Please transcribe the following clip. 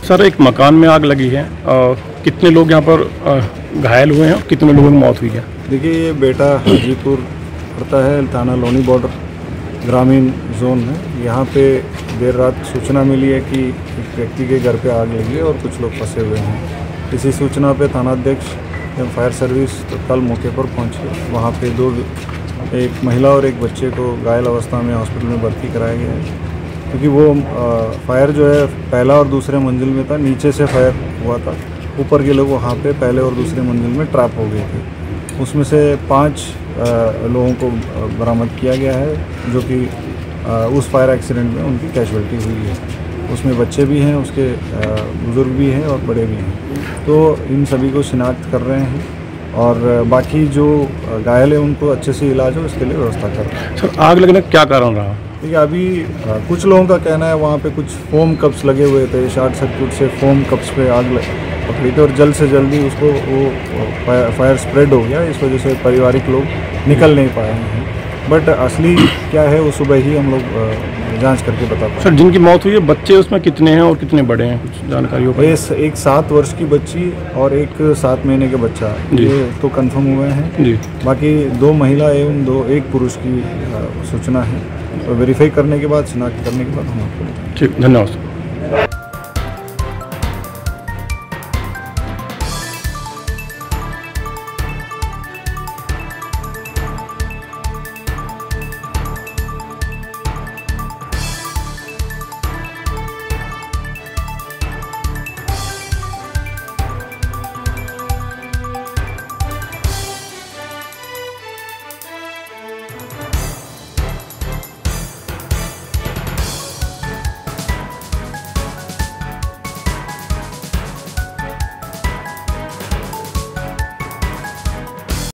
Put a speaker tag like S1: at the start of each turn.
S1: Sir, एक मकान में आग लगी है। कितने लोग यहाँ पर घायल हुए हैं और कितने लोगों की मौत हुई है?
S2: देखिए, ये बेटा हाजीपुर पड़ता है, थाना लोनी बॉर्डर ग्रामीण जोन है। यहाँ पे देर रात सूचना मिली है कि एक व्यक्ति के घर पे आग लगी है और कुछ लोग फंसे हुए हैं। इसी सूचना पे थानाध्यक्ष एवं फायर सर्विस तत्काल मौके पर पहुँचे। वहाँ पे एक महिला और एक बच्चे को घायल अवस्था में हॉस्पिटल में भर्ती कराया गया है, क्योंकि वो फायर जो है पहला और दूसरे मंजिल में था, नीचे से फायर हुआ था। ऊपर के लोग वहाँ पे पहले और दूसरे मंजिल में ट्रैप हो गए थे। उसमें से 5 लोगों को बरामद किया गया है, जो कि उस फायर एक्सीडेंट में उनकी कैजुअल्टी हुई है। उसमें बच्चे भी हैं, उसके बुज़ुर्ग भी हैं और बड़े भी हैं। तो इन सभी को शिनाख्त कर रहे हैं और बाकी जो घायल है उनको अच्छे से इलाज हो, इसके लिए व्यवस्था कर रहे हैं।
S1: सर, आग लगने का क्या कारण रहा?
S2: देखिए, अभी कुछ लोगों का कहना है वहाँ पे कुछ फोम कप्स लगे हुए थे, शॉर्ट सर्किट से फोम कप्स पे आग पकड़ी थी और जल्द से जल्दी उसको वो फायर स्प्रेड हो गया। इस वजह से पारिवारिक लोग निकल नहीं पाए हैं। बट असली क्या है वो सुबह ही हम लोग जांच करके बता पाएंगे।
S1: सर, जिनकी मौत हुई है बच्चे उसमें कितने हैं और कितने बड़े हैं, कुछ जानकारी हो?
S2: एक 7 वर्ष की बच्ची और एक 7 महीने के बच्चा, ये तो कंफर्म हुए हैं जी। बाकी 2 महिला एवं एक पुरुष की सूचना है। तो वेरीफाई करने के बाद, शिनाख्त करने के बाद हम आपको बताएंगे।
S1: ठीक, धन्यवाद।